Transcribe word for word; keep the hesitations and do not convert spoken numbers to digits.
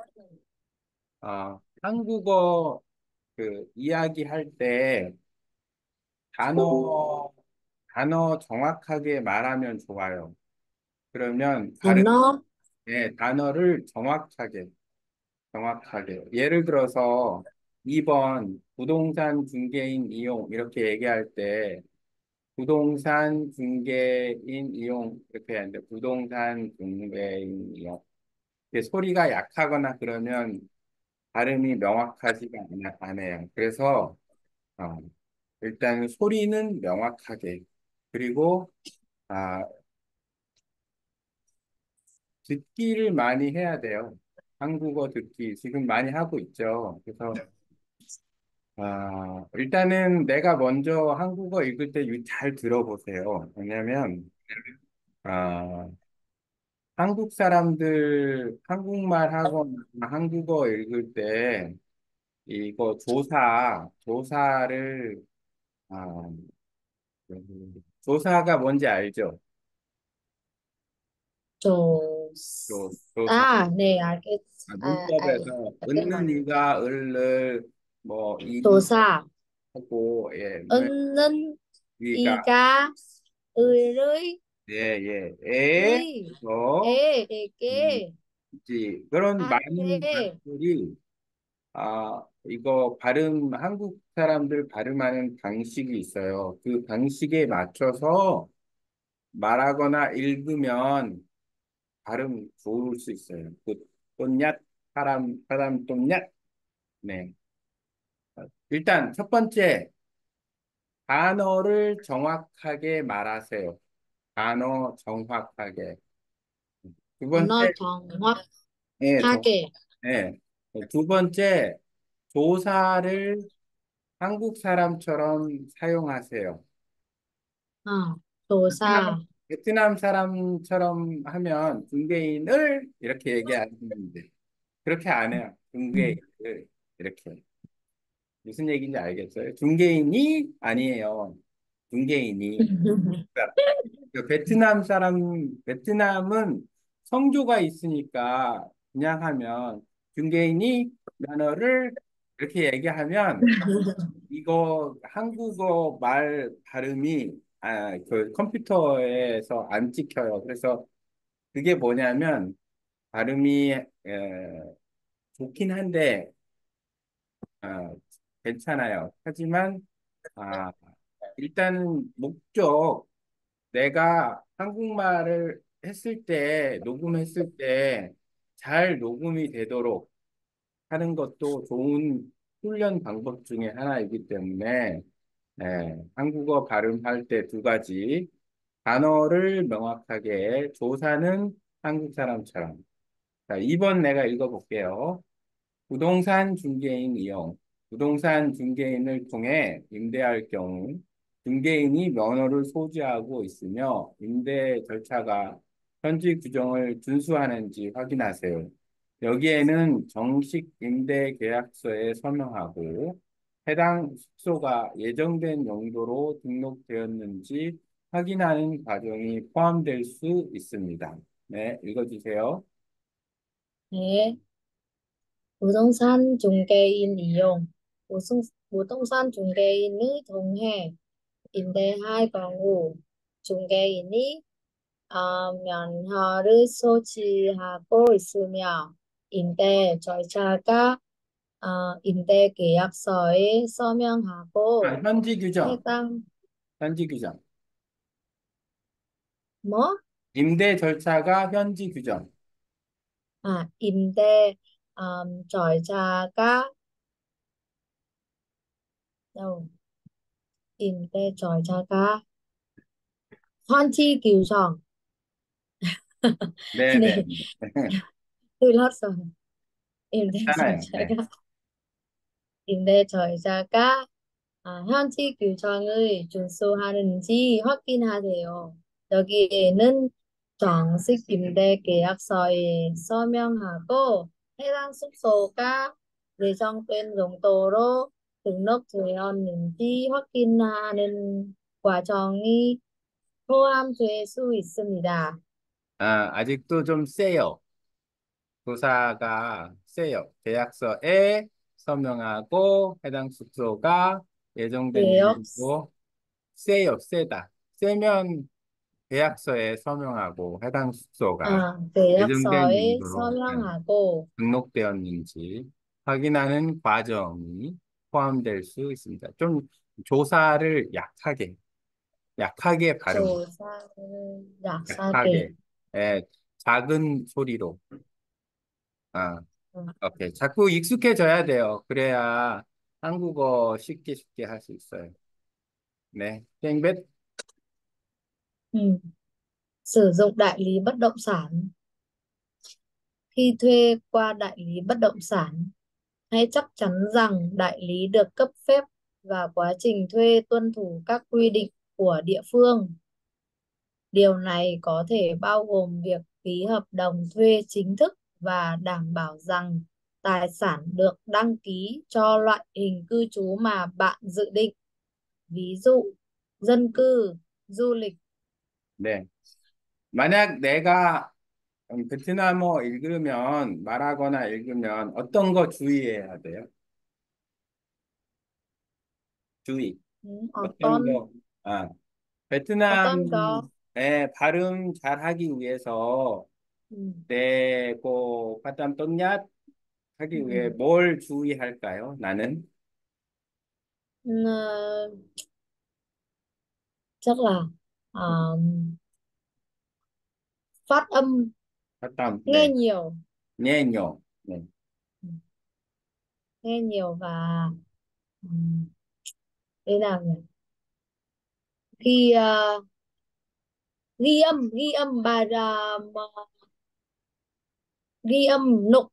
어, 한국어 그 이야기할 때 단어, 단어 정확하게 말하면 좋아요. 그러면 발음, 단어, 예, 단어를 정확하게, 정확하게. 예를 들어서 이 번 부동산 중개인 이용 이렇게 얘기할 때 부동산 중개인 이용 이렇게 하는데 부동산 중개인 이용. 이게 소리가 약하거나 그러면 발음이 명확하지가 않아- 않아요. 그래서 어, 일단 소리는 명확하게 그리고 아, 듣기를 많이 해야 돼요. 한국어 듣기 지금 많이 하고 있죠. 그래서 아, 일단은 내가 먼저 한국어 읽을 때 잘 들어보세요. 왜냐면 아, 한국 사람들 한국말 하거나 한국어 읽을 때 이거 조사 조사를 아, 조사가 뭔지 알죠? 조, 조, 조사. 아, 네, 알겠, 아, 아, 알, 문법에서 알겠어요. 은는 이가 을을 뭐 이 조사, 하고 예, 뭐 은는 이가 이가 을의 예, 예, 에, 의 어, 이, 에에게 지 그런 많은 한테 단어들이 아 이거 발음 한국 사람들 발음하는 방식이 있어요. 그 방식에 맞춰서 말하거나 읽으면 발음 좋을 수 있어요. 그 똠얏 사람 사람 똠얏 네. 일단 첫 번째 단어를 정확하게 말하세요. 단어 정확하게. 두 번째, 언어 예, 정, 정확하게, 예. 두 번째, 조사를 한국 사람처럼 사용하세요. 어, 베트남, 조사, 베트남 사람처럼 하면 중개인을 이렇게 얘기하는데 그렇게 안 해요. 음. 중개인을 이렇게. 무슨 얘기인지 알겠어요? 중개인이 아니에요. 중개인이. 그러니까 그 베트남 사람, 베트남은 성조가 있으니까 그냥 하면 중개인이 면허를 이렇게 얘기하면 이거 한국어 말 발음이 아, 그 컴퓨터에서 안 찍혀요. 그래서 그게 뭐냐면 발음이 에, 좋긴 한데 아, 괜찮아요. 하지만 아, 일단은 목적 내가 한국말을 했을 때, 녹음했을 때 잘 녹음이 되도록 하는 것도 좋은 훈련 방법 중에 하나이기 때문에, 예, 한국어 발음할 때 두 가지, 단어를 명확하게, 조사는 한국 사람처럼. 자, 이 번 내가 읽어볼게요. 부동산 중개인 이용. 부동산 중개인을 통해 임대할 경우 중개인이 면허를 소지하고 있으며 임대 절차가 현지 규정을 준수하는지 확인하세요. 여기에는 정식 임대 계약서에 서명하고 해당 숙소가 예정된 용도로 등록되었는지 확인하는 과정이 포함될 수 있습니다. 네, 읽어주세요. 네, 부동산 중개인 이용, 부동, 부동산 중개인을 통해 임대할 경우 중개인이 어, 면허를 소지하고 있으며 임대 절차가 어, 임대 계약서에 아, 서명하고 현지 규정, 해당 현지 규정. 뭐? 임대 절차가 현지 규정. 아, 임대 음, 절차가 đâu? 임대 절차가 현지 규정. 네네. 네, 틀렸어요. 임대 괜찮아요. 네. 절차가 임대 절차가 아, 현지 규정을 준수하는지 확인하세요. 여기에는 정식 임대 계약서에 서명하고 해당 숙소가 예정된 용도로 등록되었는지 확인하는 과정이 포함될 수 있습니다. 아, 아직도 좀 세요. 조사가 세요. 계약서에 서명하고 해당 숙소가 예정된 계약, 일이고 세요. 세다. 세면 계약서에 서명하고 해당 숙소가 아, 예정된 계약서에 일으로 네, 서명하고, 등록되었는지 확인하는 과정이 포함될 수 있습니다. 좀 조사를 약하게, 약하게 발음, 조사를 약하게. 약하게, 예, 작은 소리로. 아, 음, 오케이. 자꾸 익숙해져야 돼요. 그래야 한국어 쉽게 쉽게 할 수 있어요. 네. 땡볕. ừ. Sử dụng đại lý bất động sản. Khi thuê qua đại lý bất động sản, hãy chắc chắn rằng đại lý được cấp phép và quá trình thuê tuân thủ các quy định của địa phương. Điều này có thể bao gồm việc ký hợp đồng thuê chính thức và đảm bảo rằng tài sản được đăng ký cho loại hình cư trú mà bạn dự định. Ví dụ, dân cư, du lịch. 네. 만약 내가 음, 베트남어 읽으면, 말하거나 읽으면 어떤 거 주의해야 돼요? 주의. Ừ, ở 어떤 con, 거? 아, ở con có. 베트남의 발음 잘하기 위해서 Ừ. 내, 그, 바담 똠얏 Ừ. 하기 위해 뭘 주의할까요? 나는? Ừ, chắc là ờ, phát âm 바담, nghe 네. nhiều. nhẹ nhàng. 네. Ừ, nghe nhiều và um, thế nào nhỉ, ghi ờ, ghi âm ghi âm bài, uh, ghi âm nộp